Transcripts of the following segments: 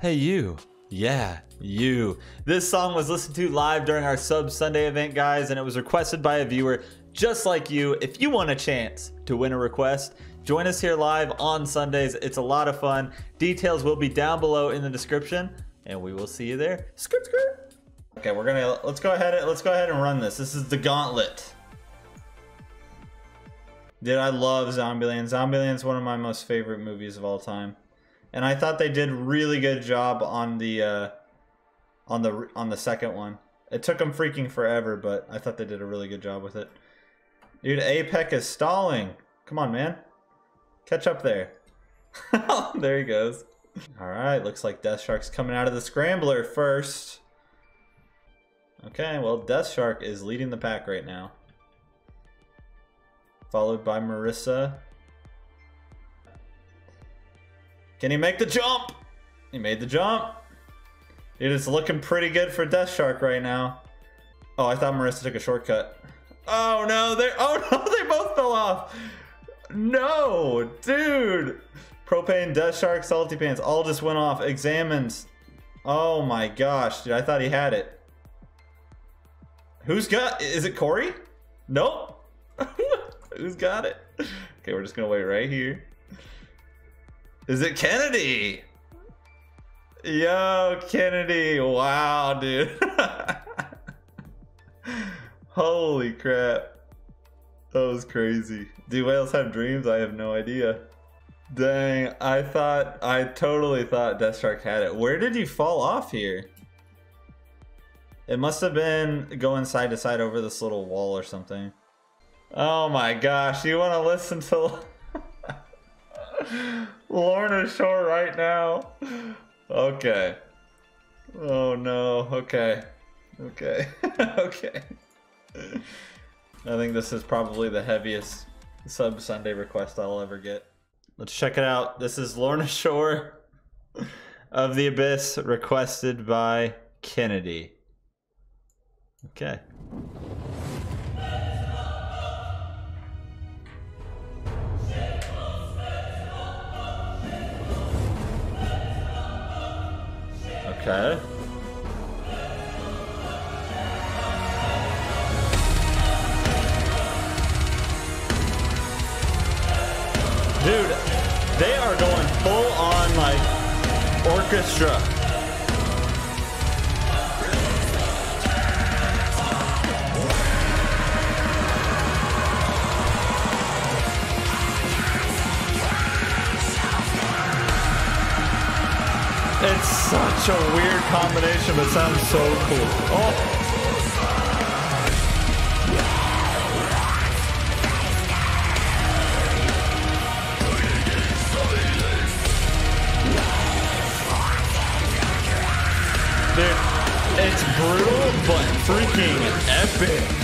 Hey you. Yeah, you. This song was listened to live during our Sub Sunday event, guys, and it was requested by a viewer just like you. If you want a chance to win a request, join us here live on Sundays. It's a lot of fun. Details will be down below in the description, and we will see you there. Skirt, skirt. Okay, let's go ahead and run this. This is the Gauntlet. Dude, I love Zombieland. Zombieland is one of my most favorite movies of all time. And I thought they did a really good job on the second one. It took them freaking forever, but I thought they did a really good job with it. Dude, Apex is stalling. Come on, man. Catch up there. There he goes. Alright, looks like Death Shark's coming out of the Scrambler first. Okay, well, Death Shark is leading the pack right now. Followed by Marissa. Can he make the jump? He made the jump. Dude, it's looking pretty good for Death Shark right now. Oh, I thought Marissa took a shortcut. Oh no, they both fell off. No, dude. Propane, Death Shark, Salty Pants all just went off. Examines. Oh my gosh, dude, I thought he had it. Who's got, is it Corey? Nope. Who's got it? Okay, we're just gonna wait right here. Is it Kennedy? Yo, Kennedy. Wow, dude. Holy crap. That was crazy. Do whales have dreams? I have no idea. Dang, I totally thought Death Shark had it. Where did you fall off here? It must have been going side to side over this little wall or something. Oh my gosh, you want to listen to Lorna Shore right now? Okay. Oh no, okay. Okay. Okay. I think this is probably the heaviest Sub Sunday request I'll ever get. Let's check it out. This is Lorna Shore of the Abyss, requested by Kennedy. Okay. Okay. Dude, they are going full on like orchestra. It's such a weird combination, but sounds so cool. Oh. Dude, it's brutal, but freaking epic.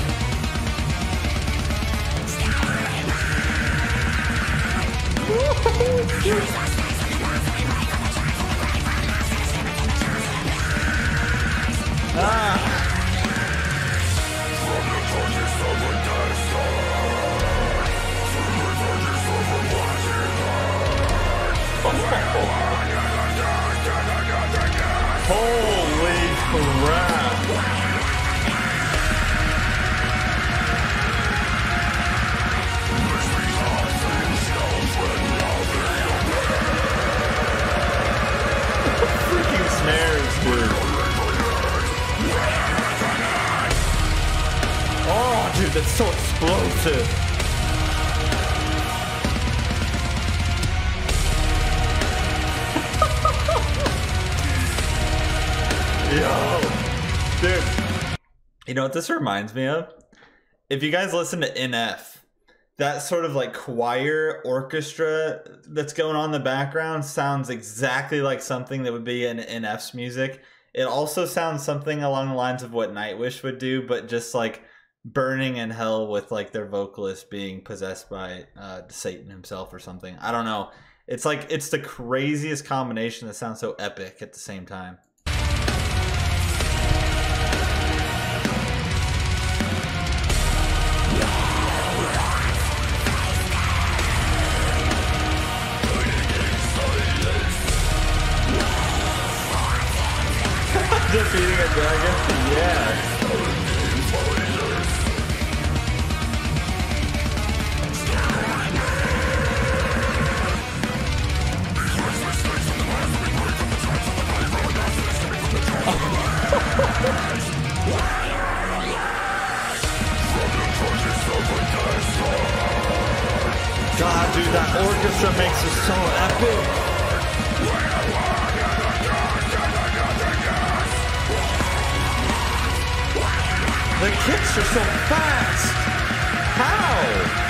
Holy crap. Freaking snares, dude. Oh, dude, that's so explosive. Yo, dude, you know what this reminds me of? If you guys listen to NF, that sort of like choir orchestra that's going on in the background sounds exactly like something that would be in NF's music. It also sounds something along the lines of what Nightwish would do, but just like burning in hell with like their vocalist being possessed by Satan himself or something. I don't know. It's like, it's the craziest combination that sounds so epic at the same time. defeating a dragon? Yeah. God, dude, that orchestra makes it so epic. The kicks are so fast. How?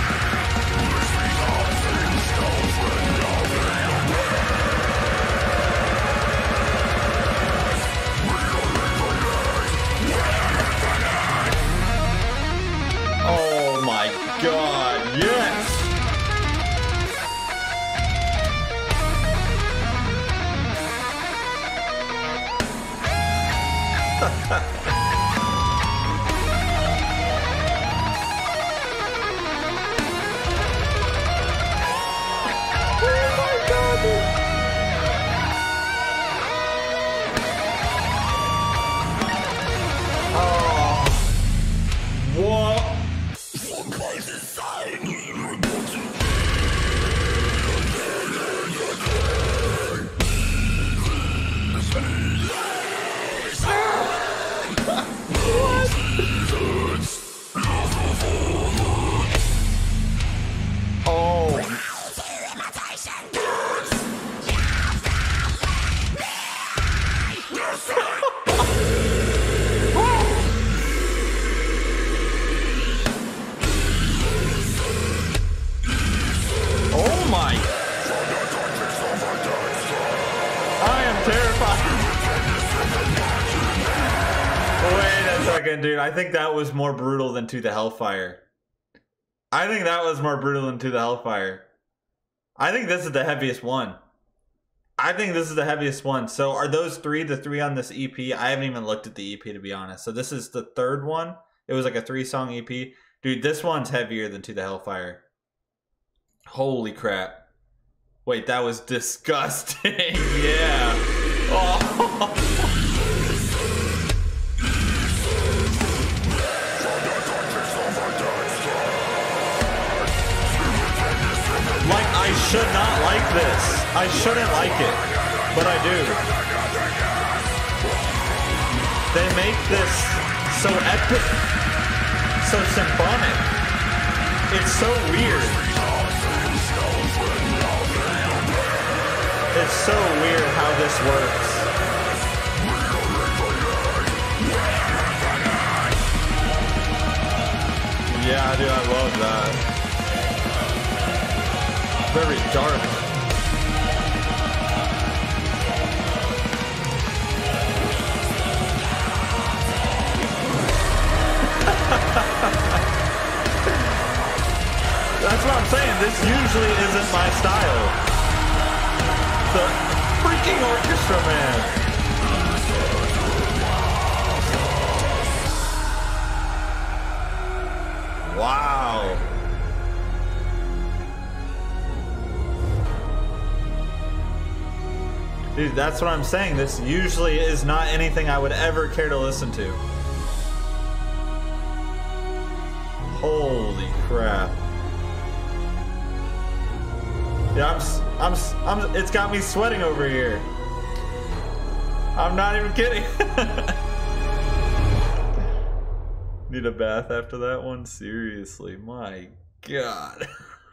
Oh my God, yes! Dude, I think that was more brutal than To the Hellfire. I think that was more brutal than To the Hellfire. I think this is the heaviest one. I think this is the heaviest one. So are those three the three on this EP? I haven't even looked at the EP, to be honest. So this is the third one. It was like a 3-song EP. Dude, this one's heavier than To the Hellfire. Holy crap. Wait, that was disgusting. Yeah. Oh. I should not like this. I shouldn't like it, but I do. They make this so epic, so symphonic. It's so weird. It's so weird how this works. Yeah, dude, I love that. Very dark. That's what I'm saying. This usually isn't my style. The freaking orchestra, man. Wow. Dude, that's what I'm saying. This usually is not anything I would ever care to listen to. Holy crap. Yeah, it's got me sweating over here. I'm not even kidding. Need a bath after that one? Seriously, my God.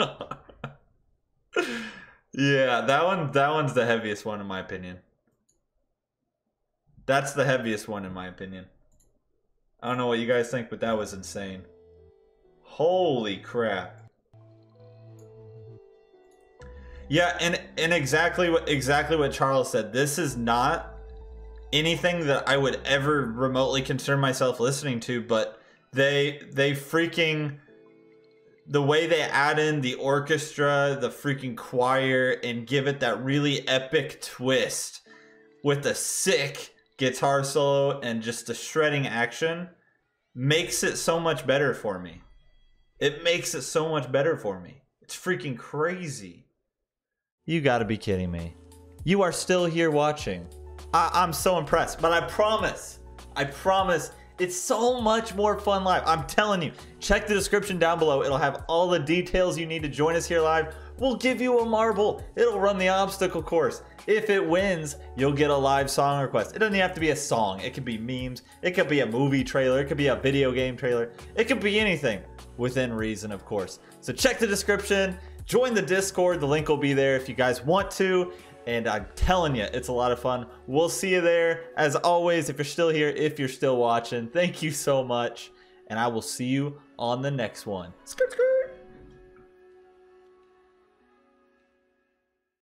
Yeah, that one's the heaviest one in my opinion. That's the heaviest one in my opinion. I don't know what you guys think, but that was insane. Holy crap. Yeah, and exactly what Charles said. This is not anything that I would ever remotely concern myself listening to, but they freaking, the way they add in the orchestra, the freaking choir, and give it that really epic twist with the sick guitar solo and just the shredding action makes it so much better for me. It makes it so much better for me. It's freaking crazy. You gotta be kidding me. You are still here watching. I'm so impressed. But I promise, it's so much more fun live. I'm telling you, check the description down below. It'll have all the details you need to join us here live. We'll give you a marble. It'll run the obstacle course. If it wins, you'll get a live song request. It doesn't have to be a song. It could be memes. It could be a movie trailer. It could be a video game trailer. It could be anything within reason, of course. So check the description. Join the Discord. The link will be there if you guys want to. And I'm telling you, it's a lot of fun. We'll see you there. As always, if you're still here, if you're still watching, thank you so much. And I will see you on the next one. Skirt, skirt.